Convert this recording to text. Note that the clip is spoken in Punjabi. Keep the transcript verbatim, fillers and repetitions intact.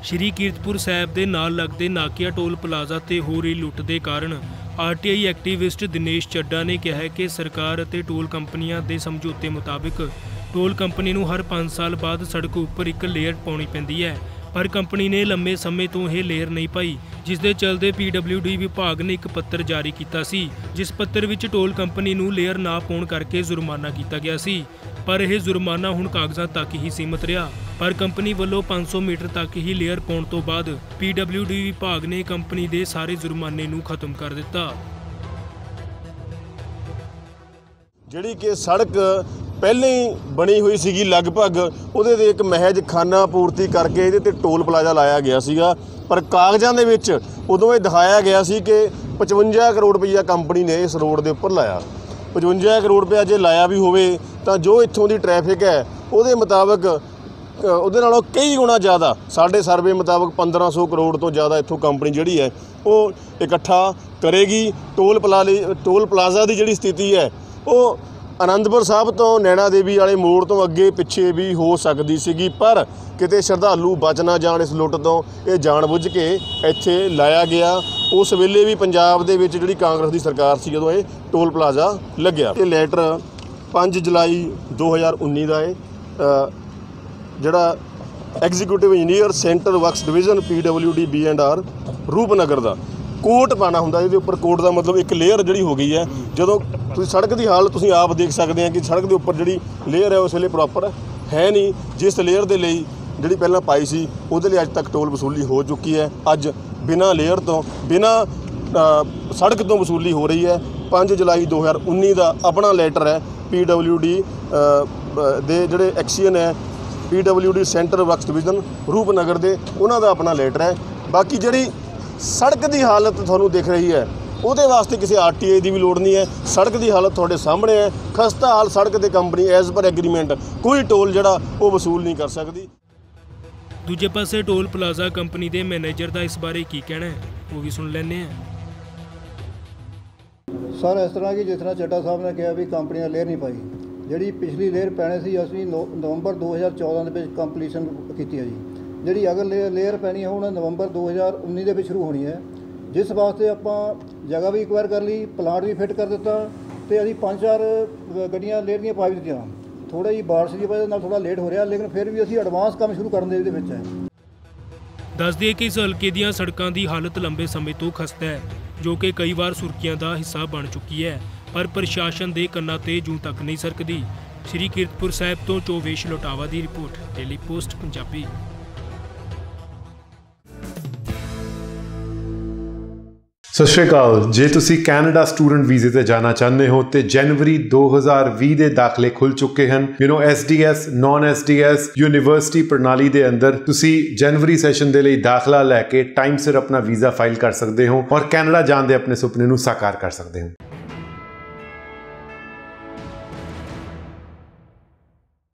ਸ਼੍ਰੀ ਕੀਰਤਪੁਰ ਸਾਹਿਬ ਦੇ ਨਾਲ ਲੱਗਦੇ ਨਾਕਿਆ ਟੋਲ ਪਲਾਜ਼ਾ ਤੇ ਹੋ ਰਹੀ ਲੁੱਟ ਦੇ ਕਾਰਨ R T I activist Dinesh Chadha ਨੇ ਕਿਹਾ ਹੈ ਕਿ ਸਰਕਾਰ ਅਤੇ ਟੋਲ ਕੰਪਨੀਆਂ ਦੇ ਸਮਝੌਤੇ ਮੁਤਾਬਿਕ ਟੋਲ ਕੰਪਨੀ ਨੂੰ ਹਰ ਪੰਜ ਸਾਲ ਬਾਅਦ ਸੜਕ ਉੱਪਰ ਇੱਕ ਲੇਅਰ ਪਾਉਣੀ ਪੈਂਦੀ ਹੈ, ਪਰ ਕੰਪਨੀ ਨੇ ਲੰਮੇ ਸਮੇਂ ਤੋਂ ਇਹ ਲੇਅਰ ਨਹੀਂ ਪਾਈ, ਜਿਸ ਦੇ ਚਲਦੇ ਪੀ ਡਬਲਿਊ ਡੀ ਵਿਭਾਗ ਨੇ ਇੱਕ ਪੱਤਰ ਜਾਰੀ ਕੀਤਾ ਸੀ, ਜਿਸ ਪੱਤਰ ਵਿੱਚ ਟੋਲ ਕੰਪਨੀ ਨੂੰ ਲੇਅਰ ਨਾ ਪਾਉਣ ਕਰਕੇ ਜੁਰਮਾਨਾ ਕੀਤਾ ਗਿਆ ਸੀ। ਪਰ ਇਹ ਜੁਰਮਾਨਾ ਹੁਣ ਕਾਗਜ਼ਾਂ ਤੱਕ ਹੀ ਸੀਮਤ ਰਿਹਾ। ਪਰ ਕੰਪਨੀ ਵੱਲੋਂ ਪੰਜ ਸੌ ਮੀਟਰ ਤੱਕ ਹੀ ਲੇਅਰ ਪਾਉਣ ਤੋਂ ਬਾਅਦ ਪੀ ਡਬਲਿਊ ਡੀ ਵਿਭਾਗ ਨੇ ਕੰਪਨੀ ਦੇ ਸਾਰੇ ਜੁਰਮਾਨੇ ਨੂੰ ਖਤਮ ਕਰ ਦਿੱਤਾ। ਜਿਹੜੀ ਕਿ ਸੜਕ ਪਹਿਲਾਂ ਹੀ ਬਣੀ ਹੋਈ ਸੀਗੀ ਲਗਭਗ ਉਹਦੇ ਤੇ ਇੱਕ ਮਹਿਜ ਖਾਨਾ ਪੂਰਤੀ ਕਰਕੇ ਇਹਦੇ ਤੇ ਟੋਲ ਪਲਾਜ਼ਾ ਲਾਇਆ ਗਿਆ ਸੀਗਾ, ਪਰ ਕਾਗਜ਼ਾਂ ਦੇ ਵਿੱਚ ਉਦੋਂ ਇਹ ਦਿਖਾਇਆ ਗਿਆ ਸੀ ਕਿ ਪਚਵੰਜਾ ਕਰੋੜ ਰੁਪਈਆ ਕੰਪਨੀ ਨੇ ਇਸ ਰੋਡ ਦੇ ਉੱਪਰ ਲਾਇਆ। ਪਚਵੰਜਾ ਕਰੋੜ ਰੁਪਇਆ ਜੇ ਲਾਇਆ ਵੀ ਹੋਵੇ ਤਾਂ ਜੋ ਇੱਥੋਂ ਦੀ ਟ੍ਰੈਫਿਕ ਹੈ ਉਹਦੇ ਮੁਤਾਬਕ ਉਹਦੇ ਨਾਲੋਂ ਕਈ ਗੁਣਾ ਜ਼ਿਆਦਾ, ਸਾਡੇ ਸਰਵੇ ਮੁਤਾਬਕ ਪੰਦਰਾਂ ਸੌ ਕਰੋੜ ਤੋਂ ਜ਼ਿਆਦਾ ਇੱਥੋਂ ਕੰਪਨੀ ਜਿਹੜੀ ਹੈ ਉਹ ਇਕੱਠਾ ਕਰੇਗੀ। ਟੋਲ ਪਲਾਜ਼ੇ ਟੋਲ ਪਲਾਜ਼ਾ ਦੀ ਜਿਹੜੀ ਸਥਿਤੀ ਹੈ ਉਹ ਅਨੰਦਪੁਰ ਸਾਹਿਬ ਤੋਂ ਨੈਣਾ ਦੇਵੀ ਵਾਲੇ ਮੋੜ ਤੋਂ ਅੱਗੇ ਪਿੱਛੇ ਵੀ ਹੋ ਸਕਦੀ ਸੀਗੀ, ਪਰ ਕਿਤੇ ਸ਼ਰਧਾਲੂ ਬਚ ਨਾ ਜਾਣ ਇਸ ਲੁੱਟ ਤੋਂ ਇਹ ਜਾਣਬੁੱਝ ਕੇ ਇੱਥੇ ਲਾਇਆ ਗਿਆ। ਉਸ ਵੇਲੇ ਵੀ ਪੰਜਾਬ ਦੇ ਵਿੱਚ ਜਿਹੜੀ ਕਾਂਗਰਸ ਦੀ ਸਰਕਾਰ ਸੀ ਜਦੋਂ ਇਹ ਟੋਲ ਪਲਾਜ਼ਾ ਲੱਗਿਆ। ਇਹ ਲੈਟਰ ਪੰਜ ਜੁਲਾਈ ਦੋ ਹਜ਼ਾਰ ਉੱਨੀ ਦਾ ਹੈ, ਜਿਹੜਾ executive engineer centre works division P W D B and R Rupnagar ਦਾ ਕੋਟ ਪਾਉਣਾ ਹੁੰਦਾ। ਇਹਦੇ ਉੱਪਰ ਕੋਟ ਦਾ ਮਤਲਬ ਇੱਕ ਲੇਅਰ ਜਿਹੜੀ ਹੋ ਗਈ ਹੈ। ਜਦੋਂ ਤੁਸੀਂ ਸੜਕ ਦੀ ਹਾਲਤ ਤੁਸੀਂ ਆਪ ਦੇਖ ਸਕਦੇ ਆ ਕਿ ਸੜਕ ਦੇ ਉੱਪਰ ਜਿਹੜੀ ਲੇਅਰ ਹੈ ਉਸ ਵੇਲੇ ਪ੍ਰੋਪਰ ਹੈ ਨਹੀਂ, ਜਿਸ ਲੇਅਰ ਦੇ ਲਈ ਜਿਹੜੀ ਪਹਿਲਾਂ ਪਾਈ ਸੀ ਉਹਦੇ ਲਈ ਅੱਜ ਤੱਕ ਟੋਲ ਵਸੂਲੀ ਹੋ ਚੁੱਕੀ ਹੈ। ਅੱਜ ਬਿਨਾਂ ਲੇਅਰ ਤੋਂ ਬਿਨਾਂ ਸੜਕ ਤੋਂ ਵਸੂਲੀ ਹੋ ਰਹੀ ਹੈ। ਪੰਜ ਜੁਲਾਈ ਦੋ ਹਜ਼ਾਰ ਉੱਨੀ ਦਾ ਆਪਣਾ ਲੈਟਰ ਹੈ ਪੀ ਡਬਲਿਊ ਡੀ ਦੇ ਜਿਹੜੇ ਐਕਸੀਅਨ ਹੈ P W D centre works division Rupnagar ਦੇ, ਉਹਨਾਂ ਦਾ ਆਪਣਾ ਲੈਟਰ ਹੈ। ਬਾਕੀ ਜਿਹੜੀ ਸੜਕ ਦੀ ਹਾਲਤ ਤੁਹਾਨੂੰ ਦਿਖ ਰਹੀ ਹੈ ਉਹਦੇ ਵਾਸਤੇ ਕਿਸੇ ਆਰ ਟੀ ਆਈ ਦੀ ਵੀ ਲੋੜ ਨਹੀਂ ਹੈ। ਸੜਕ ਦੀ ਹਾਲਤ ਤੁਹਾਡੇ ਸਾਹਮਣੇ ਹੈ। ਖਸਤਾ ਹਾਲ ਸੜਕ ਤੇ ਕੰਪਨੀ ਐਜ਼ ਪਰ ਐਗਰੀਮੈਂਟ ਕੋਈ ਟੋਲ ਜਿਹੜਾ ਉਹ ਵਸੂਲ ਨਹੀਂ ਕਰ ਸਕਦੀ। ਦੂਜੇ ਪਾਸੇ ਟੋਲ ਪਲਾਜ਼ਾ ਕੰਪਨੀ ਦੇ ਮੈਨੇਜਰ ਦਾ ਇਸ ਬਾਰੇ ਕੀ ਕਹਿਣਾ ਹੈ ਉਹ ਵੀ ਸੁਣ ਲੈਂਦੇ ਹਾਂ। ਸਰ, ਇਸ ਤਰ੍ਹਾਂ ਕਿ ਜਿਸ ਤਰ੍ਹਾਂ ਚੱਡਾ ਸਾਹਿਬ ਨੇ ਕਿਹਾ ਵੀ ਕੰਪਨੀ ਨੇ ਲੇਅਰ ਨਹੀਂ ਪਾਈ, ਜਿਹੜੀ ਪਿਛਲੀ ਲੇਅਰ ਪੈਣੀ ਸੀ ਅਸੀਂ ਨਵੰਬਰ ਦੋ ਹਜ਼ਾਰ ਚੌਦਾਂ ਦੇ ਵਿੱਚ ਕੰਪਲੀਸ਼ਨ ਕੀਤੀ ਹੈ ਜੀ। ਜਿਹੜੀ ਅਗਰ ਲੇਅਰ ਪੈਣੀ ਹੈ ਹੁਣ ਨਵੰਬਰ ਦੋ ਹਜ਼ਾਰ ਉੱਨੀ ਦੇ ਵਿੱਚ ਸ਼ੁਰੂ ਹੋਣੀ ਹੈ, ਜਿਸ ਵਾਸਤੇ ਆਪਾਂ ਜਗ੍ਹਾ ਵੀ ਐਕਵਾਇਰ ਕਰ ਲਈ, ਪਲਾਂਟ ਵੀ ਫਿੱਟ ਕਰ ਦਿੱਤਾ ਅਤੇ ਅਸੀਂ ਪੰਜ ਚਾਰ ਗੱਡੀਆਂ ਲੇਅਰ ਦੀਆਂ ਪਾ ਵੀ ਦਿੱਤੀਆਂ। ਥੋੜ੍ਹਾ ਜਿਹੀ ਬਾਰਿਸ਼ ਦੀ ਵਜ੍ਹਾ ਨਾਲ ਥੋੜ੍ਹਾ ਲੇਟ ਹੋ ਰਿਹਾ, ਲੇਕਿਨ ਫਿਰ ਵੀ ਅਸੀਂ ਐਡਵਾਂਸ ਕੰਮ ਸ਼ੁਰੂ ਕਰਨ ਦੇ ਇਹਦੇ ਵਿੱਚ ਹੈ। ਦੱਸ ਦਈਏ ਕਿ ਇਸ ਹਲਕੇ ਦੀਆਂ ਸੜਕਾਂ ਦੀ ਹਾਲਤ ਲੰਬੇ ਸਮੇਂ ਤੋਂ ਖਸਤਾ ਹੈ, ਜੋ ਕਿ ਕਈ ਵਾਰ ਸੁਰਖੀਆਂ ਦਾ ਹਿੱਸਾ ਬਣ ਚੁੱਕੀ ਹੈ, ਪਰ ਪ੍ਰਸ਼ਾਸਨ ਦੇ ਕੰਨਾਂ ਤੇ ਜੂੰ ਤੱਕ ਨਹੀਂ ਸਰਕਦੀ। ਸ਼੍ਰੀ ਕੀਰਤਪੁਰ ਸਾਹਿਬ ਤੋਂ ਚੋਵੇਸ਼ ਲੋਟਾਵਾ ਦੀ ਰਿਪੋਰਟ, ਡੇਲੀ ਪੋਸਟ ਪੰਜਾਬੀ। ਸਤਿ ਸ਼੍ਰੀ ਅਕਾਲ। ਜੇ ਤੁਸੀਂ ਕੈਨੇਡਾ ਸਟੂਡੈਂਟ ਵੀਜ਼ੇ ਤੇ ਜਾਣਾ ਚਾਹੁੰਦੇ ਹੋ ਤੇ ਜਨਵਰੀ ਦੋ ਹਜ਼ਾਰ ਵੀਹ ਦੇ ਦਾਖਲੇ ਖੁੱਲ ਚੁੱਕੇ ਹਨ। ਯੂ نو S D S, non S D S university ਪ੍ਰਣਾਲੀ ਦੇ ਅੰਦਰ ਤੁਸੀਂ ਜਨਵਰੀ ਸੈਸ਼ਨ ਦੇ ਲਈ ਦਾਖਲਾ ਲੈ ਕੇ ਟਾਈਮ ਸਿਰ ਆਪਣਾ ਵੀਜ਼ਾ ਫਾਈਲ ਕਰ ਸਕਦੇ ਹੋ ਔਰ ਕੈਨੇਡਾ ਜਾਣ ਦੇ ਆਪਣੇ ਸੁਪਨੇ ਨੂੰ ਸਾਕਾਰ ਕਰ ਸਕਦੇ ਹੋ।